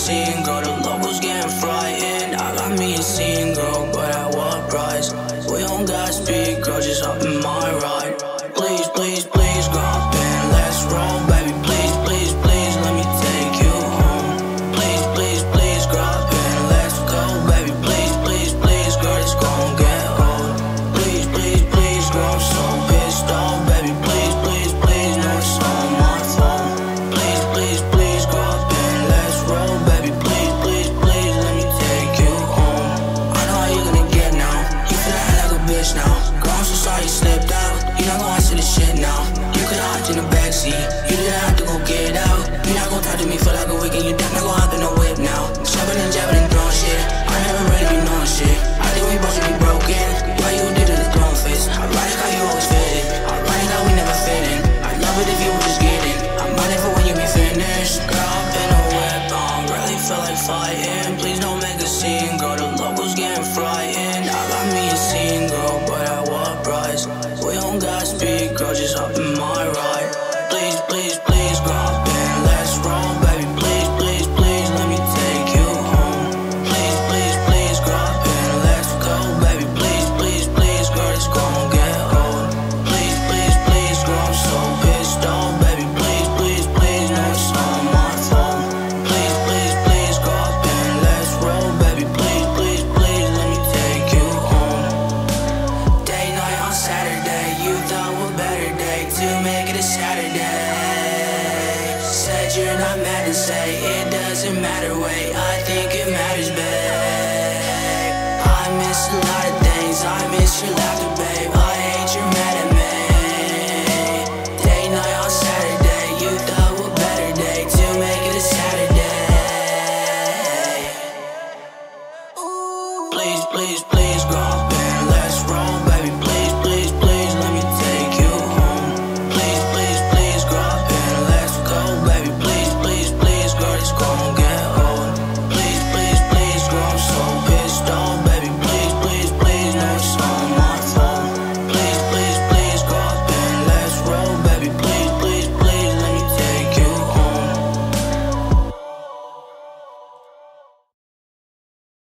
scene, girl. The locals getting frightened. I got me a scene, girl, but at what price? We don't gotta speak, girl, just hop in my ride. Please, please, please, girl, hop in, let's roll, baby. Please, please, please, let me take you home. Please, please, please, girl, hop in, let's go, baby. Please, please, please, girl, it's gon' get old. Please, please, please, girl, I'm so pissed off, baby. Please, please, please, no, it's on my phone. Please, please, please, girl, hop in, let's roll, baby. Please, please, please, let me take you home. I know how you gonna get now. You feel like a bitch now. Girl, I'm so sorry you slipped out. You not gon' answer this shit now. You could've hopped in the backseat. You didn't have to go get out. You not gon' talk to me for like a week and you not gon' hop in the whip now. Shoving and jabbing and throwing shit. I never really be knowing shit. I think we both should be broken. Why you did it the throne face? I like how you always fit it. I like how we never fit in. I love it if you would just get in. I'm running for when you be finished. Girl, hop in the whip. I don't really feel like fighting. Please don't make a scene, girl. The locals getting frightened. I got me a scene, girl, but at what price? We don't gotta speak, girl, just hop in my ride. Please, please, please, girl, hop in, let's roll, baby. Please, please, please, let me take you home. Please, please, please, girl, hop in, let's go, baby. Please, please, please, girl, it's gon' get old. Please, please, please, girl, I'm so pissed off, baby. Please, please, please, no, it's on my phone. Please, please, please, girl, hop in, let's roll, baby. Please, please, please, let me take you home. Day night on Saturday, you thought what better day to make it a Saturday. Said you're not mad to say it doesn't matter, wait, I think it matters, babe. I miss the light.